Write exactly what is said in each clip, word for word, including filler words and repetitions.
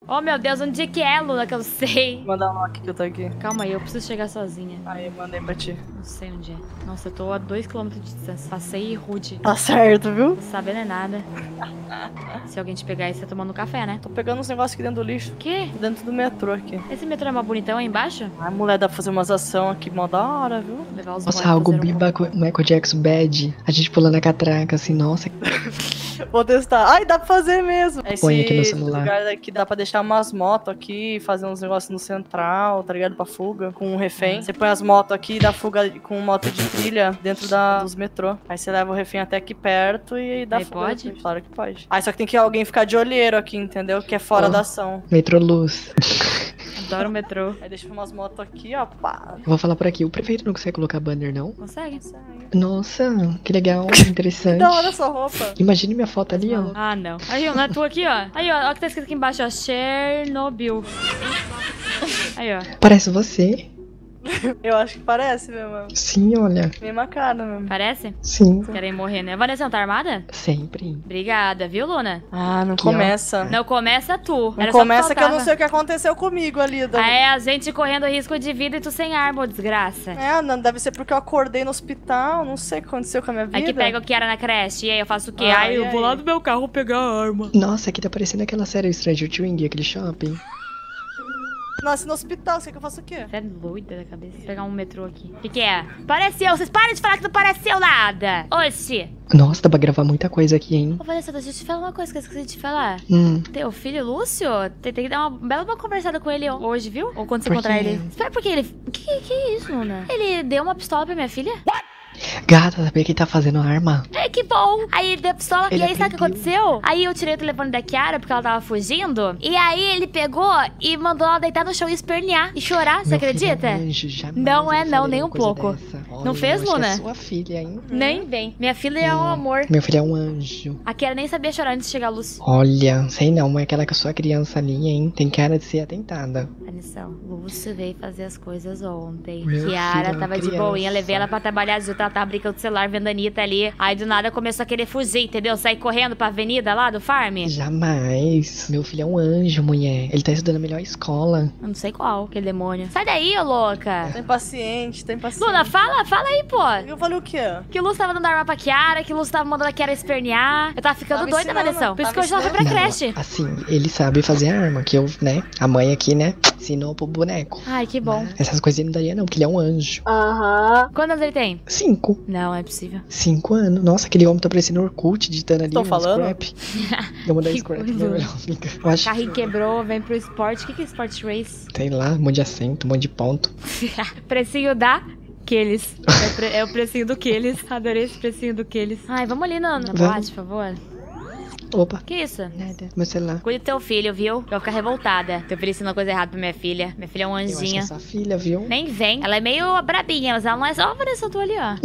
Oh, meu Deus, onde é que é, Luna, que eu sei? Vou mandar um aqui que eu tô aqui. Calma aí, eu preciso chegar sozinha. Aí, mandei pra ti. Não sei onde é. Nossa, eu tô a dois quilômetros de distância. Passei rude. Tá certo, viu? Não sabendo é nada. Se alguém te pegar aí, você tá tomando café, né? Tô pegando uns negócios aqui dentro do lixo. O quê? Dentro do metrô aqui. Esse metrô é mais bonitão aí embaixo? Ai, mulher, dá pra fazer umas ações aqui mó da hora, viu? Vou levar os Nossa, boys algo fazer um- biba com Michael Jackson bad. A gente pulando a catraca, assim, nossa. Vou testar. Ai, dá pra fazer mesmo. Esse Põe aqui no celular. lugar aqui dá pra deixar umas motos aqui, fazer uns negócios no central, tá ligado? Pra fuga, com um refém. Você põe as motos aqui e dá fuga com moto de trilha dentro da, dos metrô. Aí você leva o refém até aqui perto e dá Aí fuga. pode? Claro que pode. Aí só que tem que alguém ficar de olheiro aqui, entendeu? Que é fora Ó. da ação. Metroluz. Adoro o metrô. Aí deixa umas motos aqui, ó, pá. Eu vou falar por aqui, o prefeito não consegue colocar banner, não? Consegue? Nossa, que legal, interessante. Da hora essa roupa. Imagine minha foto ali, ó. Ah, não. Aí, ó, não é tu aqui, ó. Aí, ó, ó o que tá escrito aqui embaixo, ó. Chernobyl. Aí, ó. Parece você. Eu acho que parece mesmo. Sim, olha. Mesma cara mesmo. Parece? Sim, Querem morrer, né? Vanessa, não tá armada? sempre. Obrigada, viu, Luna? Ah, não Aqui, ó. começa. Não começa tu. Não Era só começa que eu não faltava. sei o que aconteceu comigo ali. Da... Ah, é a gente correndo risco de vida e tu sem arma, ô desgraça. É, não, deve ser porque eu acordei no hospital, não sei o que aconteceu com a minha vida. Aí que pega o Kiara na creche, e aí eu faço o quê? Ah, aí e eu vou aí? lá do meu carro pegar a arma. Nossa, aqui tá parecendo aquela série Stranger Things, aquele shopping. Nossa, no hospital, você quer que eu faça o quê? Você é doida da cabeça. Vou pegar um metrô aqui. O que, que é? Pareceu! Vocês param de falar que não pareceu nada! Oxi! Nossa, dá pra gravar muita coisa aqui, hein? Ô, Vanessa, deixa eu te falar uma coisa que eu esqueci de te falar. Hum, Teu filho, Lúcio, tem, tem que dar uma bela uma conversada com ele hoje, viu? Ou quando você Por encontrar quê? ele. Espera, porque ele... Que, que é isso, Luna? Ele deu uma pistola pra minha filha? gata, sabia que tá fazendo arma? É, que bom! Aí ele deu a pistola, Ele e aí sabe o que aprendeu. aconteceu? Aí eu tirei o telefone da Kiara, porque ela tava fugindo. E aí ele pegou e mandou ela deitar no chão e espernear e chorar, você Meu filho acredita? é um anjo, jamais Não é eu não, falei nem uma um coisa pouco. dessa. Não Olha, fez, eu acho que Luna? É sua filha, hein? Nem vem. Minha filha é um Hum. amor. Meu filho é um anjo. A Kiara nem sabia chorar antes de chegar a Lúcio. Olha, sei não, mas aquela que a sua criança ali, hein? Tem cara de ser atentada. Atenção, Lúcio veio fazer as coisas ontem. Meu Kiara filho, tava de criança. boinha, levei ela pra trabalhar junto, ela tava brincando com o celular, vendo a Anitta ali. Aí do nada começou a querer fugir, entendeu? Sair correndo pra avenida lá do farm. Jamais. Meu filho é um anjo, mulher. Ele tá estudando a melhor escola. Eu não sei qual, aquele demônio. Sai daí, ô louca. Tem paciente, tem paciente. Luna, fala, fala aí, pô. Eu falei o quê? Que o Lúcio tava dando arma pra Kiara, que o Lúcio tava mandando a Kiara espernear. Eu tava ficando Tava doida, ensinando, Vanessa. Por isso tava que hoje ela foi pra Não, creche. assim, ele sabe fazer arma, que eu, né? A mãe aqui, né? Ensinou pro boneco. Ai, que bom. Essas coisas ele não daria, não, porque ele é um anjo. Aham. Quantos anos ele tem? Cinco. Não, é possível. Cinco anos. Nossa, aquele homem tá parecendo Orkut, digitando ali. Tô um falando? Scrap. Eu vou dar Que scrap, coisa. minha melhor amiga. Eu acho, Carrinho quebrou, vem pro esporte. O que que é esporte race? sei lá, um monte de acento, um monte de ponto. Precinho da Queles. É, pre- é o precinho do Queles. Adorei esse precinho do Queles. Ai, vamos ali na, na Vamos. boate, por favor. Opa. Que isso? Nada. Meu celular. Cuide do teu filho, viu? Eu vou ficar revoltada. Teu filho ensinou coisa errada pra minha filha. Minha filha é um Eu acho que anjinho. é sua filha, viu? Nem vem. Ela é meio brabinha, mas ela não é só. Ó, Vanessa, eu tô ali, ó.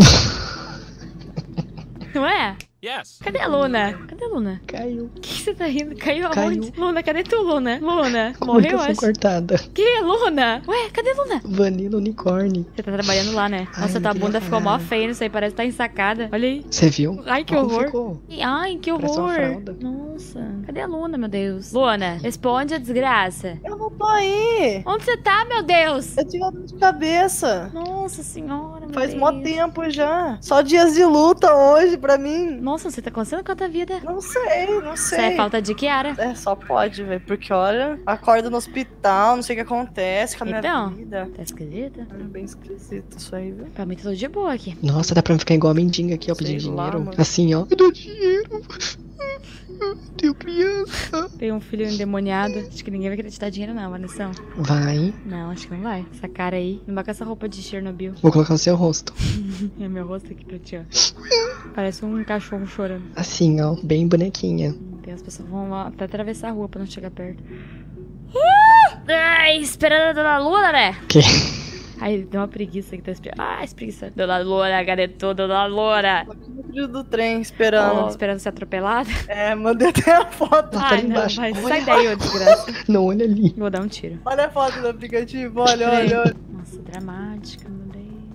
Não é? Yes. Cadê a Luna? Cadê a Luna? Caiu. O que, que você tá rindo? Caiu Caiu. aonde? Luna, cadê tu, Luna? Luna, morreu, Comunicação acho. cortada. Que, Luna? Ué, cadê a Luna? Vanilla unicórnio. Você tá trabalhando lá, né? Ai, Nossa, não tua queria bunda ficou mó falar. feia, não sei, parece que tá ensacada. Olha aí. Você viu? Ai, que Como horror. ficou? Ih, ai, que Parece uma horror. fralda. Nossa, cadê a Luna, meu Deus? Luna, responde a desgraça. Eu não tô aí. Onde você tá, meu Deus? Eu tive uma dor de cabeça. Nossa senhora, meu Faz Deus. mó tempo já. Só dias de luta hoje pra mim. Nossa, você tá acontecendo com a tua vida? Não sei, não Isso sei. é falta de Kiara. É, só pode, velho. Porque olha, acorda no hospital, não sei o que acontece com a minha Então. vida. Tá esquisita? É bem esquisito isso aí, viu? Pra mim tá tudo de boa aqui. Nossa, dá pra ficar igual a mendiga aqui, ó, Sei pedindo lá, dinheiro. mano. Assim, ó. Eu dou dinheiro. Tenho criança. Tem um filho endemoniado. Acho que ninguém vai acreditar dinheiro, não, Vanessa. Vai. Não, acho que não vai. Essa cara aí. Não vai com essa roupa de Chernobyl. Vou colocar no seu rosto. É meu rosto aqui pra ti, ó. Parece um cachorro chorando. Assim, ó. Bem bonequinha. Tem as pessoas vão até atravessar a rua pra não chegar perto. Uh! Ai, esperando a Dona Luna, né? Que? Ai, deu uma preguiça que tá esperando. Ah, espreguiça. Dona Luna, garoto, Dona Luna. Tô aqui no trilho do trem, Oh, esperando. esperando ser atropelada. É, mandei até a foto. Lá tá Ai, ali não, embaixo. vai. Olha. Sai daí, ô desgraça. Não, olha ali. Vou dar um tiro. Olha a foto do aplicativo, olha, olha, olha. Nossa, dramática, meu Deus.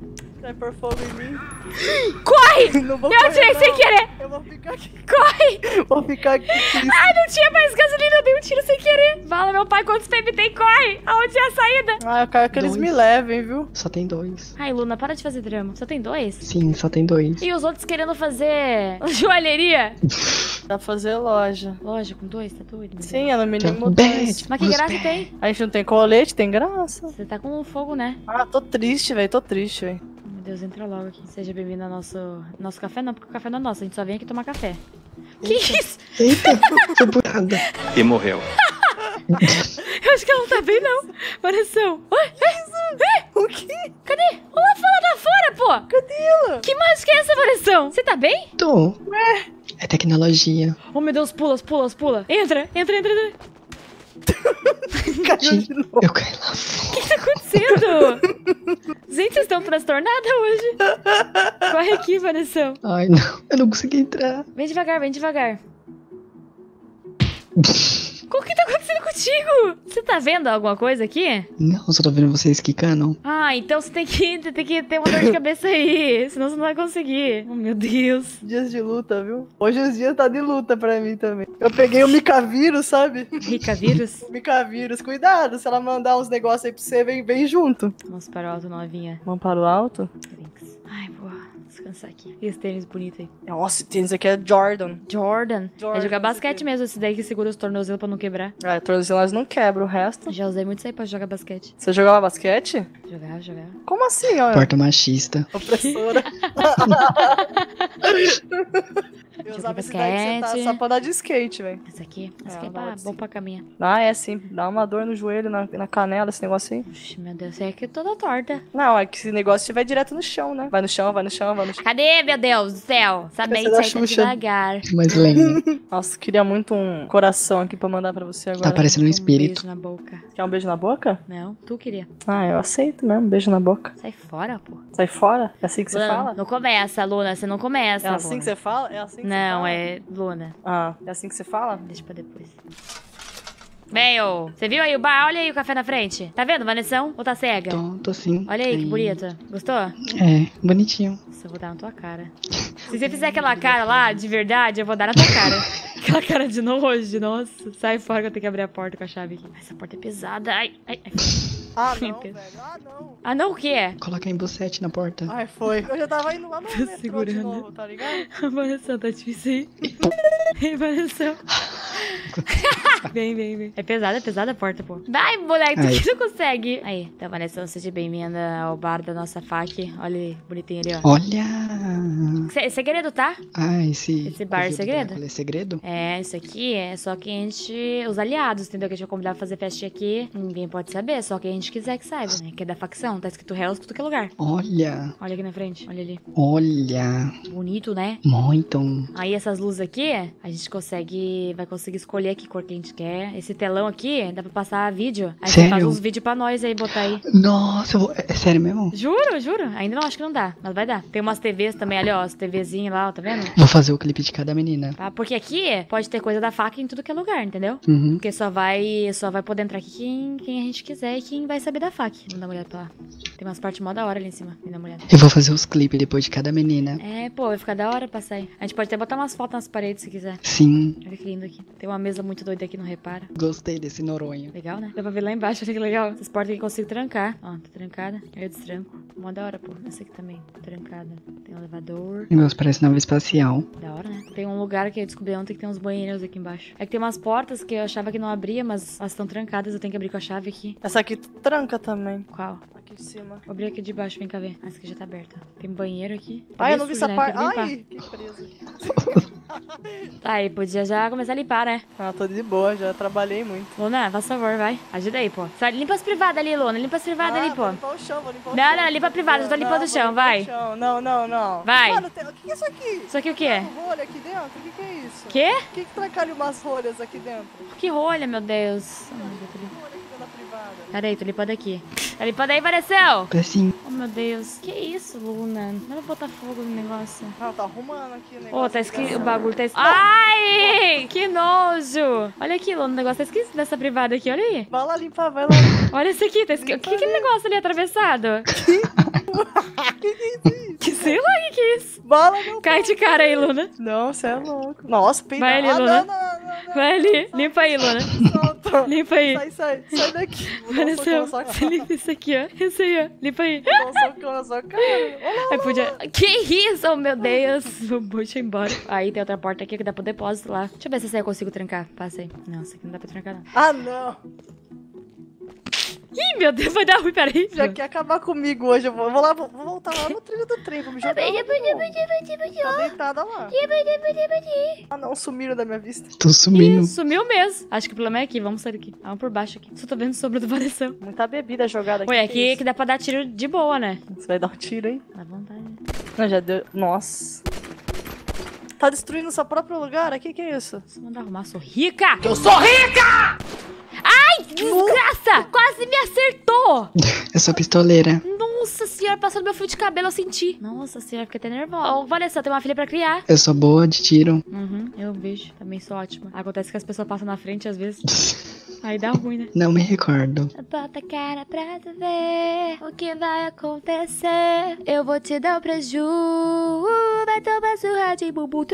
Vai pôr fogo em mim. Corre! Não vou Eu correr, atirei não. sem querer! Eu vou ficar aqui. Corre! Vou ficar aqui. Ai, não tinha mais gasolina, eu dei um tiro sem querer. Fala, meu pai, quantos P M tem? Corre! Aonde é a saída? Ah, eu quero que eles Dois. me levem, viu? Só tem dois. Ai, Luna, para de fazer drama. Só tem dois? Sim, só tem dois. E os outros querendo fazer joalheria? Dá pra fazer loja. Loja com dois, tá doido? Sim, é no mínimo Então, dois. Mas que graça tem? A gente não tem colete, tem graça. Você tá com fogo, né? Ah, tô triste, velho. Tô triste, velho. Meu Deus, entra logo aqui. Seja bem-vindo ao nosso... Nosso café não, porque o café não é nosso. A gente só vem aqui tomar café. Que isso? Eita, foi por nada. E morreu. Eu acho que ela não tá bem, não. Coração. Ué? É? O quê? Cadê? Olha lá fora, tá fora, pô. Cadê ela? Que mágica é essa, Coração? Você tá bem? Tô. É tecnologia. Oh, meu Deus, pula, pula, pula. Entra, entra, entra, entra. Caiu Gente, de novo. eu caí lá fora. O que que tá acontecendo? Gente, vocês estão transtornadas hoje. Corre aqui, Vanessa. Ai, não. Eu não consegui entrar. Vem devagar, vem devagar. O que tá acontecendo contigo? Você tá vendo alguma coisa aqui? Não, só tô vendo vocês quicando. Ah, então você tem que, você tem que ter uma dor de cabeça aí. Senão você não vai conseguir. Oh, meu Deus. Dias de luta, viu? Hoje os dias tá de luta pra mim também. Eu peguei o Mica vírus, sabe? Rica vírus. Mica vírus. Cuidado, se ela mandar uns negócios aí pra você, vem, vem junto. Vamos para o alto, novinha. Vamos para o alto? Thanks. Ai, boa. Descansar aqui. E esse tênis bonito aí? Nossa, esse tênis aqui é Jordan. Jordan. Jordan, É jogar basquete esse aqui. mesmo, esse daí que segura os tornozelos pra não quebrar. Ah, tornozelas não quebra o resto. Já usei muito isso aí pra jogar basquete. Você jogava basquete? Jogava, jogava. Como assim, ó? Porta machista. Opressora. Eu usava esse daí que você tá basquete. só pra dar de skate, velho. Esse aqui, esse É, aqui é vai pra, sim. bom pra caminhar. Ah, é sim. Dá uma dor no joelho, na, na canela, esse negócio aí. Puxa, meu Deus, é que toda torta. Não, é que esse negócio estiver direto no chão, né? Vai no chão, vai no chão, vai no chão. Cadê, meu Deus do céu? Sabem Esse é da isso aí tá Xuxa. devagar. Mais lenha. Nossa, queria muito um coração aqui pra mandar pra você agora. Tá parecendo um Um espírito. beijo na boca. Quer um beijo na boca? Não, tu queria. Ah, eu aceito mesmo. Um beijo na boca. Sai fora, pô. Sai fora? É assim que você Luna, fala? não começa, Luna. Você não começa, É assim Luna. que você fala? É assim que você Não, fala? é Luna. Ah, é assim que você fala? Deixa pra depois. Meio, você viu aí o bar? Olha aí o café na frente. Tá vendo, Vanessão? Ou tá cega? Tô, tô sim. Olha aí, que bonito. Gostou? É, bonitinho. Isso eu vou dar na tua cara. Se você fizer aquela cara lá, de verdade, eu vou dar na tua cara. Aquela cara de nojo, nossa. Sai fora que eu tenho que abrir a porta com a chave aqui. Essa porta é pesada. Ai, ai, ai. Ah, Meu não, Deus. velho. Ah, não. Ah, não, o quê? Coloca em bucete na porta. Ai, foi. Eu já tava indo lá no Tô metrô de segurando. novo, tá ligado? A Vanessa tá difícil aí. Ei, Vanessa. Vem, vem, vem. É pesada, é pesada a porta, pô. Vai, moleque, tu Aí. que não consegue. Aí, então, Vanessa, seja bem-vinda ao bar da nossa fac. Olha ali, bonitinho ali, ó. Olha! Se- segredo, tá? Ah, esse... Esse bar é esse segredo? Drácula É segredo? É, isso aqui é só que a gente... Os aliados, entendeu? Que a gente vai convidar pra fazer festinha aqui. Ninguém pode saber, só quem a gente quiser que saiba, né? Que é da facção. Tá escrito Hells pra todo que é lugar. Olha! Olha aqui na frente. Olha ali. Olha! Bonito, né? Muito! Aí essas luzes aqui, a gente consegue... Vai conseguir escolher que cor que a gente quer. Esse telão aqui, dá pra passar vídeo. Aí você Sério? faz uns vídeos pra nós aí, botar aí. Nossa, eu vou... é sério mesmo? Juro, juro. Ainda não, acho que não dá. Mas vai dar. Tem umas T Vs também ali, ó. As TVzinhas lá, ó. Tá vendo? Vou fazer o clipe de cada menina. Tá? Porque aqui pode ter coisa da faca em tudo que é lugar, entendeu? Uhum. Porque só vai, só vai poder entrar aqui quem, quem a gente quiser e quem vai saber da faca. Vamos dar uma olhada pra lá. Tem umas partes mó da hora ali em cima. Vem dar uma olhada. Eu vou fazer os clipes depois de cada menina. É, pô, vai ficar da hora pra sair. A gente pode até botar umas fotos nas paredes se quiser. Sim, Olha que lindo aqui. Tem uma mesa muito doida aqui, não repara. gostei desse Noronha. Legal, né? Dá pra ver lá embaixo, olha que legal. Essas portas aqui eu consigo trancar. Ó, tá trancada. Aí eu destranco. Mó da hora, pô. Essa aqui também. Trancada. Tem um elevador. O negócio parece nave espacial. Da hora, né? Tem um lugar que eu descobri ontem que tem uns banheiros aqui embaixo. É que tem umas portas que eu achava que não abria, mas elas estão trancadas. Eu tenho que abrir com a chave aqui. Essa aqui tranca também. Qual? Aqui em cima. Vou abrir aqui de baixo, vem cá ver. Ah, essa aqui já tá aberta. Tem banheiro aqui. Tá Ai, bem eu não vi sujo, essa né? parte. Tem que limpar. Ai, que presa. Tá, aí podia já começar a limpar, né? Ah, tô de boa, já trabalhei muito. Luna, faz favor, vai. Ajuda aí, pô. Só limpa as privadas ali, Luna. Limpa as privadas ali, Ah, pô. vou limpar o chão, vou limpar o Não, chão. não, limpa a privada, eu tô limpando o Não, chão, vou limpar vai. o chão. Não, não, não. Vai. Mano, tem... o que é isso aqui? Isso aqui o quê? Um rolha aqui dentro? O que, que é isso? Quê? Por que, que trancaram umas rolhas aqui dentro? Que rolha, meu Deus. Ah, eu tô lim- Rolha aqui dentro da privada. Peraí, tô limpando aqui. Tá limpando aí, Vanessão? Assim, Oh, meu Deus. Que isso, Luna? Não vai botar fogo no negócio. Não, tá arrumando aqui o negócio. Ô, tá escrito. O ligação. bagulho tá escrito. Ai! Que nojo! Olha aqui, Luna. O negócio tá escrito nessa privada aqui, olha aí. Vai lá limpar, vai lá. Olha isso aqui, tá escrito. O que é aquele negócio ali atravessado? Que sei lá o que, que é isso. Bala não. Cai de cara aí, Luna. Não, você é louco. Nossa, peida. Vai ali, ah, Luna. não, não, não, não. Vai ali. Limpa aí, Luna. Solta. Limpa aí. Sai, sai. Sai daqui. Vou dar um Olha socão só. na sua Você cara. limpa isso aqui, ó. Isso aí, ó. Limpa aí. Vou dar um socão na sua cara. Olha Aí podia... Que isso, oh, meu Deus. Deixa eu ir embora. Aí tem outra porta aqui que dá pro depósito lá. Deixa eu ver se essa aí eu consigo trancar. Passa aí. Não, essa aqui não dá pra trancar, não. Ah, não. Ih, meu Deus, vai dar ruim, peraí. Já quer acabar comigo hoje. Eu vou, vou lá, vou, vou voltar lá no trilho do trem. Vou me jogar. Tá deitada lá. Ah, não. Sumiram da minha vista. Tô sumindo. Ih, sumiu mesmo. Acho que o problema é aqui. Vamos sair daqui. Vamos por baixo aqui. Só tô vendo sombra do varejão. Muita bebida jogada aqui. Ué, que aqui isso? que dá pra dar tiro de boa, né? Você vai dar um tiro, hein? Dá vontade. Não, já deu. Nossa. Tá destruindo seu próprio lugar? Aqui, que é isso? Só mandar arrumar, sou rica! Eu sou rica! Ai, desgraça! Quase me acertou! Eu sou pistoleira. Nossa senhora, passou no meu fio de cabelo, eu senti. Nossa senhora, fiquei até nervosa. Ô, Vanessa, tem uma filha pra criar. Eu sou boa de tiro. Uhum, eu vejo. Também sou ótima. Acontece que as pessoas passam na frente às vezes. Aí dá ruim, né? Não me recordo. Bota a cara pra tu ver o que vai acontecer. Eu vou te dar o preju. Vai tomar surra de bubu.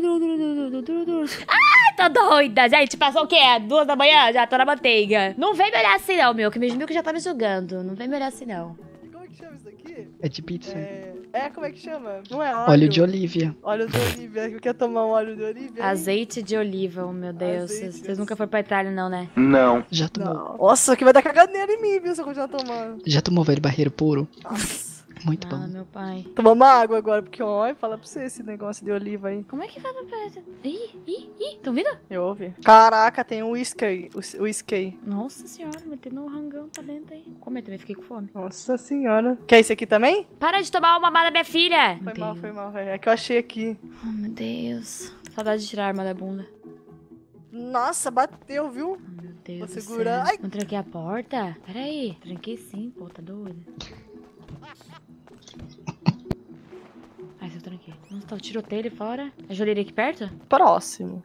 Ai, tô doida. Gente, passou o quê? Duas da manhã? Já tô na manteiga. Não vem me olhar assim não, meu. Que meu que já tá me julgando. Não vem me olhar assim não. Como é que chama isso daqui? É de pizza. É, é como é que chama? Não é óleo. Óleo de olívia. Óleo de olívia. Eu quero tomar um óleo de olívia. hein? Azeite de oliva, oh meu Deus. Azeite. Vocês nunca foram pra Itália não, né? Não. Já tomou. Não. Nossa, que vai dar caganeira em mim, viu? Se eu continuar tomando. Já tomou velho barreiro puro? Nossa. Muito Ah, bom. meu pai. Tomar uma água agora, porque olha, fala pra você esse negócio de oliva aí. Como é que faz pra... Ih, ih, ih. Tão vendo? Eu ouvi. Caraca, tem um whisky. O whisky. Nossa senhora, metendo um rangão pra dentro aí. Como eu também fiquei com fome. Nossa senhora. Quer esse aqui também? Para de tomar uma mamada da minha filha. Foi Meu mal, Deus. foi mal, velho. É que eu achei aqui. Oh, meu Deus. Saudade de tirar a arma da bunda. Nossa, bateu, viu? Oh, meu Deus Vou do segurar. céu. Ai. Não tranquei a porta? Pera aí. Tranquei sim, pô. Tá doido? Ai, se eu tranquei. Nossa, tá o tiroteio ali fora. A joalheria aqui perto? Próximo.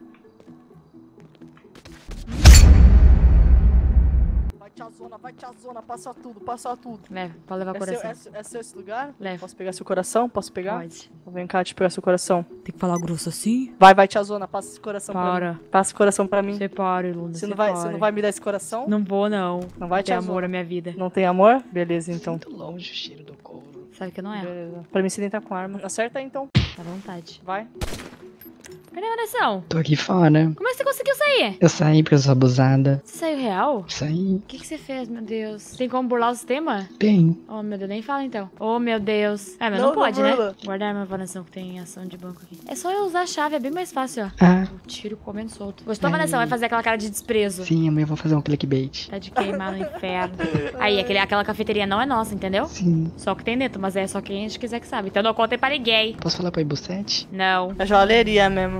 Vai, tiazona, vai, tiazona. Passa tudo, passa tudo. Leva, pode levar o É seu, coração. é, seu- é seu esse lugar? Leva. Posso pegar seu coração? Posso pegar? Pode. Vem cá, deixa eu pegar seu coração. Tem que falar grosso assim? Vai, vai, tiazona. Passa esse coração pra mim. Para. Passa esse coração pra mim. Separe, Luna. Você não, vai, você não vai me dar esse coração? Não vou, não. Não vai, ter tiazona? amor na minha vida. Não tem amor? Beleza, então. Muito longe o cheiro do couro. Sabe que não é? Beleza. Pra mim, você nem tá com arma. Acerta aí, então. Dá vontade. Vai. Cadê a Vanessa? Tô aqui fora. Como é que você conseguiu sair? Eu saí porque eu sou abusada. Você saiu real? Saí O que, que você fez, meu Deus? Tem como burlar o sistema? bem. Oh, meu Deus, nem fala então. Oh, meu Deus. É, mas Não, não, pode, não né? burla. Guardar a arma Vanessa que tem ação de banco aqui. É só eu usar a chave, é bem mais fácil, ó. Ah, O tiro comendo solto. Gostou, Aí. Vanessa? Vai fazer aquela cara de desprezo. sim, amanhã eu vou fazer um clickbait. Tá de queimar no inferno. Aí, aquele, aquela cafeteria não é nossa, entendeu? Sim. Só o que tem dentro, mas é só quem a gente quiser que sabe. Então não contem para ninguém. Posso falar pra Ibu sete? Não. É joalheria mesmo.